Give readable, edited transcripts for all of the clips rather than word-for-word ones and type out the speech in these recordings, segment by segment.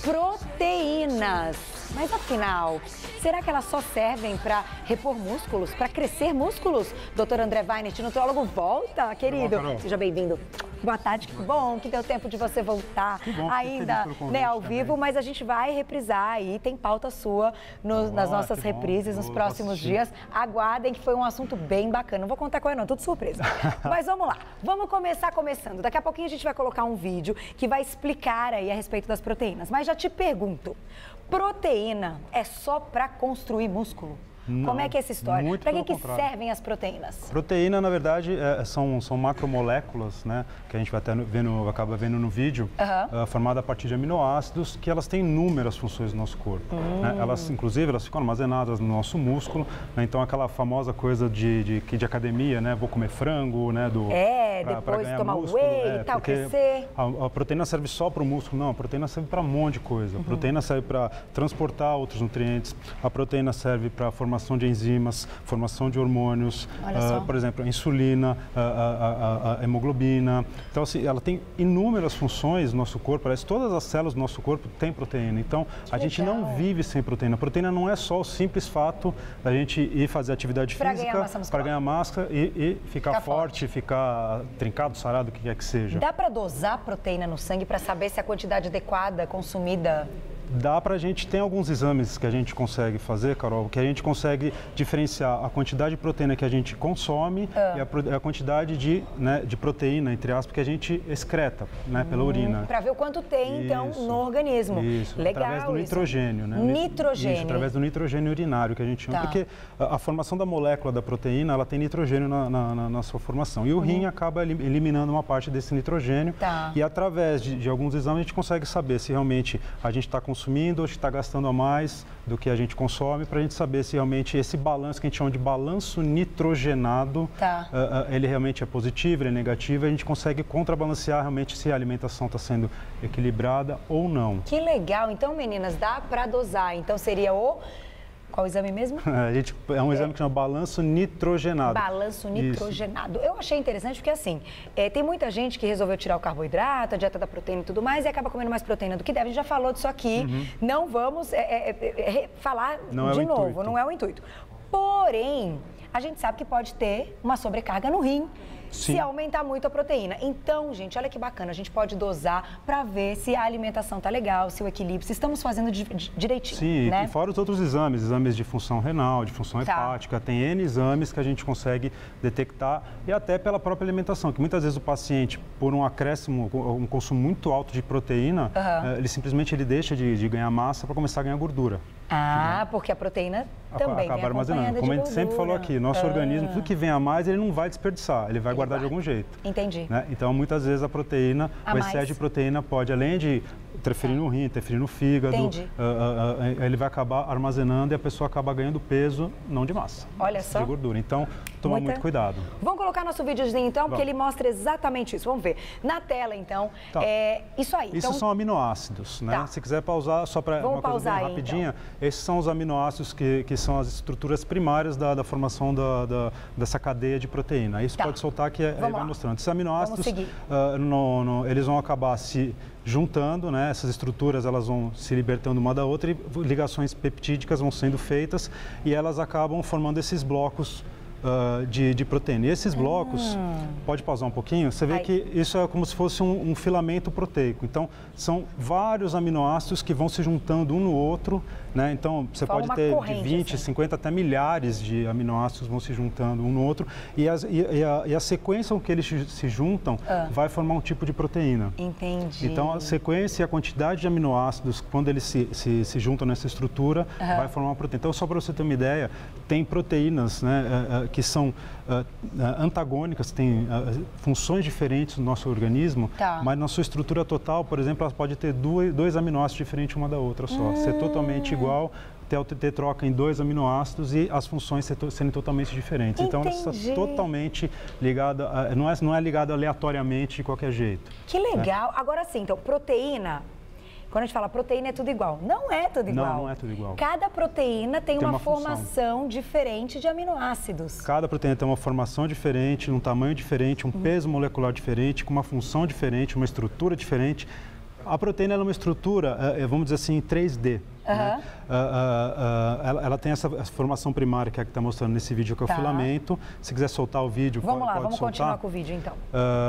proteínas. Mas afinal, será que elas só servem para repor músculos, para crescer músculos? Dr. André Weinert, nutrólogo, volta, querido. Seja bem-vindo. Boa tarde, que bom que deu tempo de você voltar ainda, né, ao vivo, mas a gente vai reprisar aí, tem pauta sua nas nossas reprises nos próximos dias. Aguardem, que foi um assunto bem bacana. Não vou contar qual é não, tudo surpresa. Mas vamos lá, vamos começar começando. Daqui a pouquinho a gente vai colocar um vídeo que vai explicar aí a respeito das proteínas. Mas já te pergunto, proteína é só para construir músculo? Não, como é que é essa história? Para que servem as proteínas? Proteína, na verdade, são macromoléculas, né, que a gente vai até acaba vendo no vídeo, formada a partir de aminoácidos, que elas têm inúmeras funções no nosso corpo. Né? Inclusive, elas ficam armazenadas no nosso músculo, né? Então aquela famosa coisa de academia, né, vou comer frango, né, depois tomar whey e tal, crescer. A proteína serve só para o músculo? Não, a proteína serve para um monte de coisa. A proteína serve para transportar outros nutrientes, a proteína serve para a formação de enzimas, formação de hormônios, por exemplo, a insulina, a hemoglobina. Então, assim, ela tem inúmeras funções no nosso corpo, parece que todas as células do nosso corpo têm proteína. Então, a gente não vive sem proteína. A proteína não é só o simples fato da gente ir fazer atividade física para ganhar massa e ficar forte, ficar trincado, sarado, o que quer que seja. Dá para dosar proteína no sangue para saber se a quantidade adequada consumida... Dá para a gente, tem alguns exames que a gente consegue fazer, Carol, que a gente consegue diferenciar a quantidade de proteína que a gente consome e a quantidade de proteína, entre aspas, que a gente excreta, né, pela urina. Para ver o quanto tem, então, no organismo. Isso, legal, através do nitrogênio. Né? Nitrogênio. Isso, através do nitrogênio urinário, que a gente chama. Porque a formação da molécula da proteína, ela tem nitrogênio na sua formação. E o rim acaba eliminando uma parte desse nitrogênio. E através de alguns exames, a gente consegue saber se realmente a gente está consumindo ou se está gastando a mais do que a gente consome, para a gente saber se realmente esse balanço, que a gente chama de balanço nitrogenado, ele realmente é positivo, ele é negativo, e a gente consegue contrabalancear realmente se a alimentação está sendo equilibrada ou não. Que legal! Então, meninas, dá para dosar. Então, seria o... Qual o exame mesmo? É um exame que chama balanço nitrogenado. Balanço nitrogenado. Isso. Eu achei interessante porque, assim, tem muita gente que resolveu tirar o carboidrato, a dieta da proteína e tudo mais, e acaba comendo mais proteína do que deve. A gente já falou disso aqui. Não vamos falar de novo, não é o intuito. Porém, a gente sabe que pode ter uma sobrecarga no rim. Se aumentar muito a proteína. Então, gente, olha que bacana, a gente pode dosar para ver se a alimentação tá legal, se o equilíbrio, se estamos fazendo direitinho. Sim, né? E fora os outros exames de função renal, de função hepática, tem N exames que a gente consegue detectar, e até pela própria alimentação, que muitas vezes o paciente, por um acréscimo, um consumo muito alto de proteína, ele simplesmente deixa de ganhar massa para começar a ganhar gordura. Porque a proteína também acaba armazenando. Como a gente sempre falou aqui, nosso organismo, tudo que vem a mais, ele não vai desperdiçar, ele vai guardar de algum jeito. Entendi. Né? Então, muitas vezes a proteína, o excesso de proteína pode, além de interferir no rim, interferir no fígado, ele vai acabar armazenando e a pessoa acaba ganhando peso, não de massa, de gordura. Então, tomar muito cuidado. Vamos colocar nosso videozinho, então, porque ele mostra exatamente isso. Vamos ver. Na tela, então, isso aí. Isso são aminoácidos, né? Se quiser pausar, só para uma coisa bem rapidinha, esses são os aminoácidos que são as estruturas primárias da formação dessa cadeia de proteína. Isso pode soltar que vai mostrando. Esses aminoácidos, eles vão acabar se juntando, né? Essas estruturas elas vão se libertando uma da outra e ligações peptídicas vão sendo feitas e elas acabam formando esses blocos de proteína. E esses blocos, pode pausar um pouquinho, você vê que isso é como se fosse um filamento proteico. Então, são vários aminoácidos que vão se juntando um no outro, né? Então, você pode ter de 20, 50 até milhares de aminoácidos vão se juntando um no outro e a sequência com que eles se juntam vai formar um tipo de proteína. Entendi. Então, a sequência e a quantidade de aminoácidos, quando eles se juntam nessa estrutura, vai formar uma proteína. Então, só para você ter uma ideia, tem proteínas, né, que são antagônicas, têm funções diferentes no nosso organismo, mas na sua estrutura total, por exemplo, ela pode ter dois aminoácidos diferentes uma da outra só, ser totalmente igual, ter troca em dois aminoácidos e as funções serem totalmente diferentes. Então, ela está totalmente ligada, não é ligada aleatoriamente de qualquer jeito. Que legal! Agora sim, então, proteína... Quando a gente fala proteína é tudo igual. Não é tudo igual. Não é tudo igual. Cada proteína tem uma formação diferente de aminoácidos. Cada proteína tem uma formação diferente, um tamanho diferente, um peso molecular diferente, com uma função diferente, uma estrutura diferente. A proteína é uma estrutura, vamos dizer assim, em 3D. Né? Ela tem essa formação primária que é a que está mostrando nesse vídeo, que é o filamento. Se quiser soltar o vídeo, vamos lá, pode vamos soltar. Continuar com o vídeo então.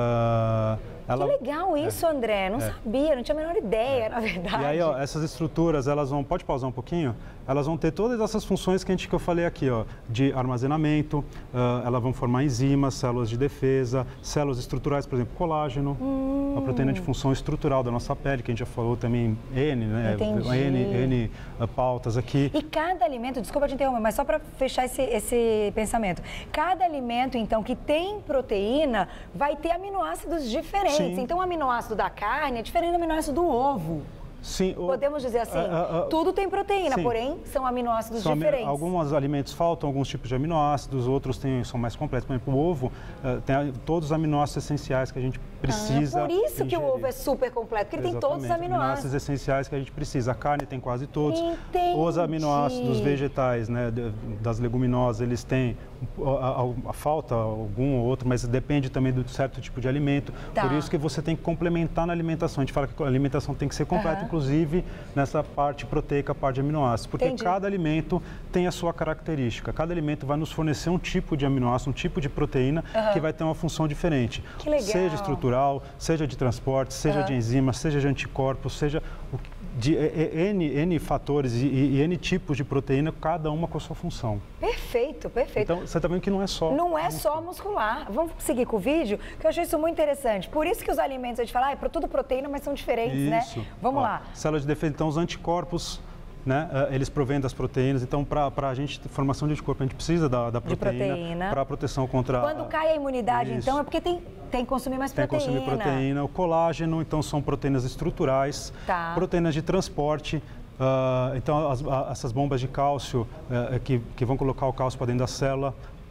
Que legal isso, André. Não sabia, não tinha a menor ideia, na verdade. E aí, ó, essas estruturas, elas vão, pode pausar um pouquinho? Elas vão ter todas essas funções que eu falei aqui, ó, de armazenamento, elas vão formar enzimas, células de defesa, células estruturais, por exemplo, colágeno, a proteína de função estrutural da nossa pele, que a gente já falou também, né? N pautas aqui. E cada alimento, desculpa te interromper, mas só para fechar esse pensamento, cada alimento, então, que tem proteína, vai ter aminoácidos diferentes. Sim. Então, o aminoácido da carne é diferente do aminoácido do ovo. Sim, podemos dizer assim, tudo tem proteína, sim, porém são aminoácidos diferentes. Alguns alimentos faltam alguns tipos de aminoácidos, outros são mais completos. Por exemplo, o ovo tem todos os aminoácidos essenciais que a gente precisa. Por isso que o ovo é super completo, porque ele tem todos os aminoácidos essenciais que a gente precisa. A carne tem quase todos. Entendi. Os aminoácidos vegetais, né, das leguminosas, eles têm a falta algum ou outro, mas depende também do certo tipo de alimento. Por isso que você tem que complementar na alimentação. A gente fala que a alimentação tem que ser completa, inclusive nessa parte proteica, a parte de aminoácidos, porque cada alimento tem a sua característica. Cada alimento vai nos fornecer um tipo de aminoácido, um tipo de proteína que vai ter uma função diferente. Que legal. Seja estrutural, seja de transporte, seja de enzimas, seja de anticorpos, seja de N fatores e N tipos de proteína, cada uma com a sua função. Perfeito, perfeito. Então, você está vendo que não é só... Não é só muscular. Vamos seguir com o vídeo, que eu achei isso muito interessante. Por isso que os alimentos, a gente fala, é tudo proteína, mas são diferentes, né? Vamos lá. Célula de defesa, então, os anticorpos, né, eles provêm das proteínas. Então, para a gente, formação de anticorpo, a gente precisa da proteína para a proteção contra... Quando cai a imunidade, então, é porque tem que consumir mais proteína. Tem que consumir proteína. O colágeno, então, são proteínas estruturais, proteínas de transporte. Então, essas bombas de cálcio que vão colocar o cálcio para dentro da célula.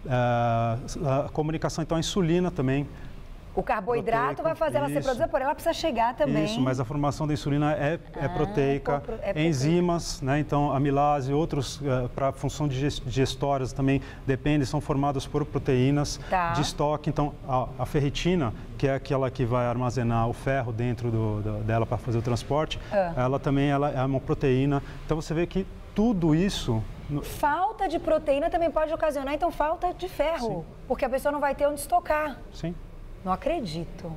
A comunicação, então, a insulina também. O carboidrato vai fazer ela ser produzida, porém ela precisa chegar também. Isso, mas a formação da insulina é proteica. Enzimas, né? Então amilase, outros para função digestórias também dependem, são formados por proteínas de estoque. Então a ferritina, que é aquela que vai armazenar o ferro dentro dela para fazer o transporte, ela também é uma proteína. Então você vê que tudo isso... Falta de proteína também pode ocasionar, então, falta de ferro, porque a pessoa não vai ter onde estocar. Sim. Não acredito.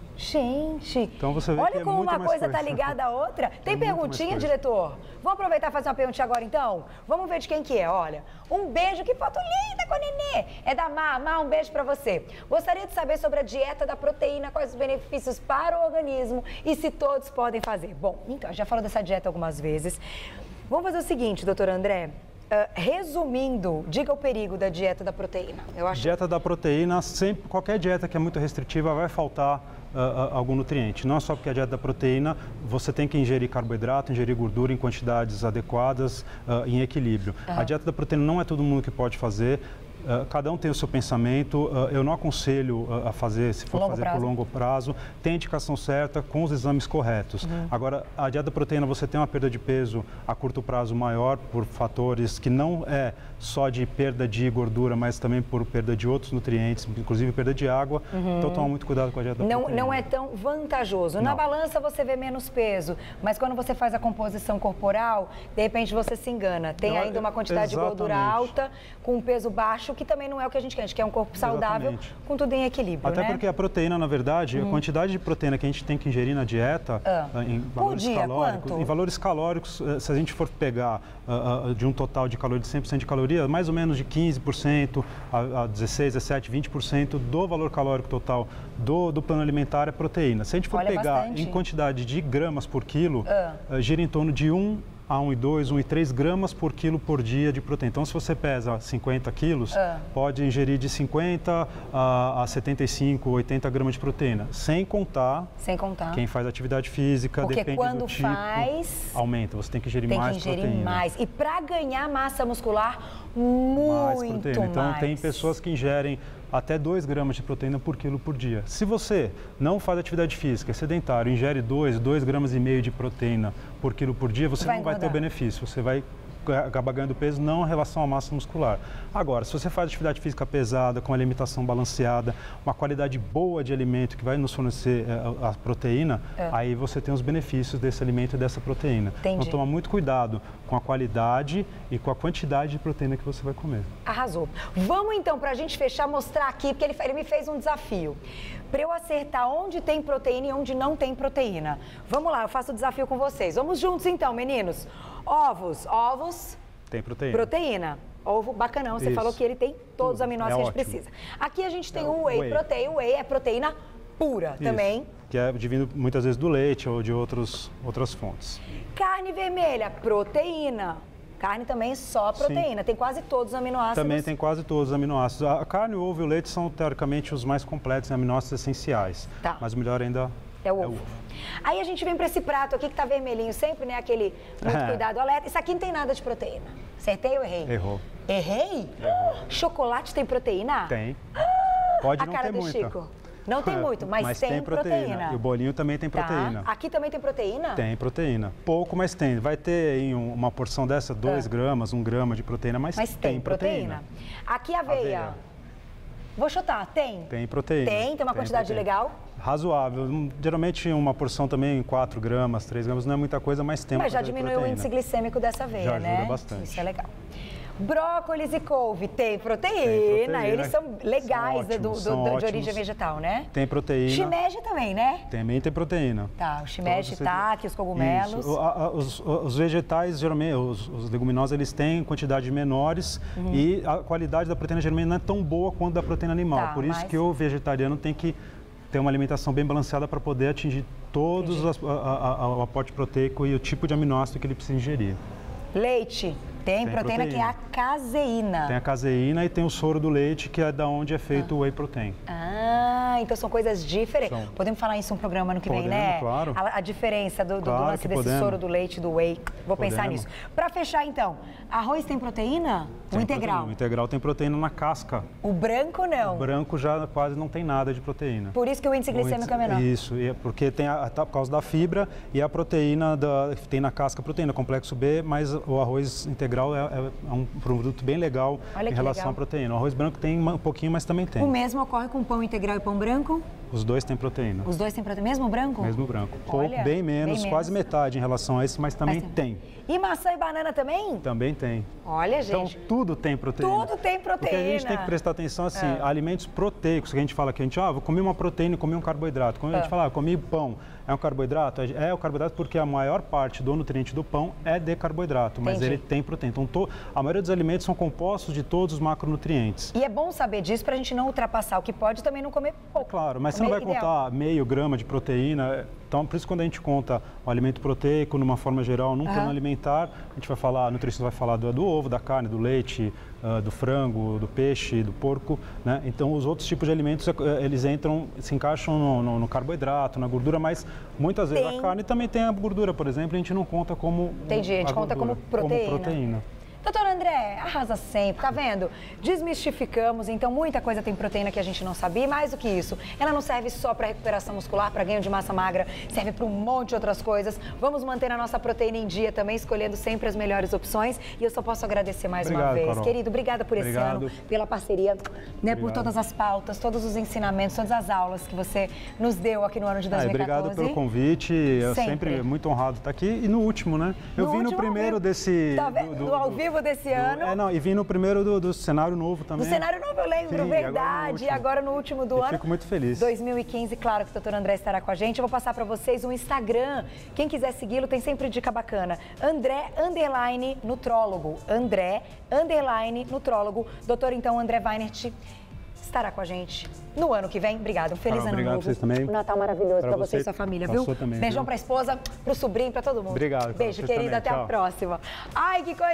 Gente, então você vê olha como uma coisa está ligada à outra. Tem perguntinha, diretor? Vamos aproveitar e fazer uma perguntinha agora, então? Vamos ver de quem que é, olha. Um beijo, que foto linda com a Nenê. É da Má. Má, um beijo para você. Gostaria de saber sobre a dieta da proteína, quais os benefícios para o organismo e se todos podem fazer. Bom, então, já falou dessa dieta algumas vezes. Vamos fazer o seguinte, doutor André. Resumindo, diga o perigo da dieta da proteína. Dieta da proteína, qualquer dieta que é muito restritiva vai faltar algum nutriente. Não é só porque a dieta da proteína, você tem que ingerir carboidrato, ingerir gordura em quantidades adequadas, em equilíbrio. A dieta da proteína não é todo mundo que pode fazer. Cada um tem o seu pensamento, eu não aconselho a fazer, se for fazer por longo prazo, tem a indicação certa com os exames corretos. Agora, a dieta da proteína, você tem uma perda de peso a curto prazo maior por fatores que não é só de perda de gordura, mas também por perda de outros nutrientes, inclusive perda de água. Então, toma muito cuidado com a dieta da proteína. Não é tão vantajoso. Na balança, você vê menos peso, mas quando você faz a composição corporal, de repente você se engana. Tem ainda uma quantidade de gordura alta, com um peso baixo, que também não é o que a gente quer um corpo saudável, com tudo em equilíbrio, Até porque a proteína, na verdade, a quantidade de proteína que a gente tem que ingerir na dieta, em valores calóricos, em valores calóricos, se a gente for pegar de um total de caloria de 100% de caloria, mais ou menos de 15% a 16, 17, 20% do valor calórico total do plano alimentar é proteína. Se a gente for pegar em quantidade de gramas por quilo, gira em torno de 1 a 1,2, 1,3 gramas por quilo por dia de proteína. Então, se você pesa 50 quilos, pode ingerir de 50 a 75, 80 gramas de proteína. Sem contar quem faz atividade física, porque depende quando do tipo, faz, aumenta. Você tem que ingerir mais proteína. Mais. E para ganhar massa muscular, muito mais proteína. Então, tem pessoas que ingerem até 2 gramas de proteína por quilo por dia. Se você não faz atividade física, é sedentário, ingere 2 gramas e meio de proteína por quilo por dia, você não vai ter o benefício, você vai acaba ganhando peso não em relação à massa muscular. Agora, se você faz atividade física pesada, com alimentação balanceada, uma qualidade boa de alimento que vai nos fornecer a proteína, aí você tem os benefícios desse alimento e dessa proteína. Entendi. Então, toma muito cuidado com a qualidade e com a quantidade de proteína que você vai comer. Arrasou. Vamos então, para a gente fechar, mostrar aqui, porque ele me fez um desafio. Para eu acertar onde tem proteína e onde não tem proteína. Vamos lá, eu faço o desafio com vocês. Vamos juntos então, meninos. Ovos. Tem proteína. Proteína. Ovo bacanão, você falou que ele tem todos os aminoácidos que a gente precisa. Aqui a gente tem o whey protein. O whey é proteína pura também. Que é vindo muitas vezes do leite ou de outras fontes. Carne vermelha, proteína. Carne também só proteína, tem quase todos os aminoácidos. Também tem quase todos os aminoácidos. A carne, o ovo e o leite são, teoricamente, os mais completos em aminoácidos essenciais. Tá. Mas o melhor ainda é o ovo. Aí a gente vem para esse prato aqui que tá vermelhinho sempre, né? Aquele muito cuidado, alerta. Isso aqui não tem nada de proteína. Acertei ou errei? Errou. Errei? Chocolate tem proteína? Tem. Pode não ter muita. Chico. Não tem muito, mas tem proteína. E o bolinho também tem proteína. Aqui também tem proteína? Tem proteína. Pouco, mas tem. Vai ter em uma porção dessa 2 gramas, 1 grama de proteína, mas tem proteína. Aqui aveia. Vou chutar, tem? Tem proteína. Tem uma quantidade legal? Razoável. Geralmente uma porção também 4 gramas, 3 gramas, não é muita coisa, mas tem uma já diminuiu o índice glicêmico dessa aveia, né? Já ajuda bastante. Isso é legal. Brócolis e couve, tem proteína. Eles são legais de origem vegetal, né? Tem proteína. Shimeji também, né? Também tem proteína. Tá, o shimeji, shiitake, os cogumelos. Os vegetais, geralmente, os leguminosos, eles têm quantidades menores e a qualidade da proteína geralmente não é tão boa quanto da proteína animal. Por isso que o vegetariano tem que ter uma alimentação bem balanceada para poder atingir todos o aporte proteico e o tipo de aminoácido que ele precisa ingerir. Leite. Tem proteína que é a caseína. Tem a caseína e tem o soro do leite, que é da onde é feito o whey protein. Então são coisas diferentes. Podemos falar isso no programa ano que vem, né? Claro. A diferença do lance desse soro do leite, do whey. Vou pensar nisso. Para fechar, então, arroz tem proteína? O integral? O integral tem proteína na casca. O branco não? O branco já quase não tem nada de proteína. Por isso que o índice glicêmico é menor? Isso, porque tem por causa da fibra e a proteína, tem na casca proteína, complexo B, mas o arroz integral é um produto bem legal em relação à proteína. O arroz branco tem um pouquinho, mas também tem. O mesmo ocorre com pão integral e pão branco? Os dois têm proteína. Os dois têm proteína? Mesmo branco? Mesmo branco. Pouco, bem menos, quase metade em relação a esse, mas também tem. E maçã e banana também? Também tem. Olha, gente. Então, tudo tem proteína. Tudo tem proteína. Porque a gente tem que prestar atenção, assim, alimentos proteicos, que a gente fala que vou comer uma proteína e comer um carboidrato. Quando a gente fala, comi pão, é um carboidrato? É o carboidrato porque a maior parte do nutriente do pão é de carboidrato, mas ele tem proteína. Então, a maioria dos alimentos são compostos de todos os macronutrientes. E é bom saber disso para a gente não ultrapassar o que pode também não comer pouco. Claro, mas você não vai contar meio grama de proteína. Então, por isso, quando a gente conta o alimento proteico, numa forma geral, num plano alimentar, a gente vai falar, a nutricionista vai falar do ovo, da carne, do leite, do frango, do peixe, do porco, né? Então, os outros tipos de alimentos, eles se encaixam no carboidrato, na gordura, mas muitas vezes a carne também tem a gordura, por exemplo, a gente não conta como Entendi, a gente conta como proteína. Doutor André, arrasa sempre, tá vendo? Desmistificamos, então muita coisa tem proteína que a gente não sabia e mais do que isso, ela não serve só para recuperação muscular, para ganho de massa magra, serve para um monte de outras coisas. Vamos manter a nossa proteína em dia também, escolhendo sempre as melhores opções e eu só posso agradecer mais uma vez. Carol. Querido, obrigada por esse ano, pela parceria, né, por todas as pautas, todos os ensinamentos, todas as aulas que você nos deu aqui no ano de 2014. Obrigado pelo convite, eu sempre muito honrado estar aqui. E no último, né? Eu vim no primeiro desse... do ao vivo desse ano. E vim no primeiro do cenário novo também. Do cenário novo, eu lembro, verdade. Agora no último do ano. Fico muito feliz. 2015, claro que o doutor André estará com a gente. Eu vou passar para vocês um Instagram. Quem quiser segui-lo, tem sempre dica bacana. André_nutrólogo. André_nutrólogo. Doutor, então, André Weinert estará com a gente no ano que vem. Obrigado. Um feliz ano novo. Obrigado, vocês também. Um Natal maravilhoso para você e sua família, viu? Também, beijão para a esposa, para o sobrinho, para todo mundo. Obrigado. Beijo, querida. Até a próxima. Ai, que coisa.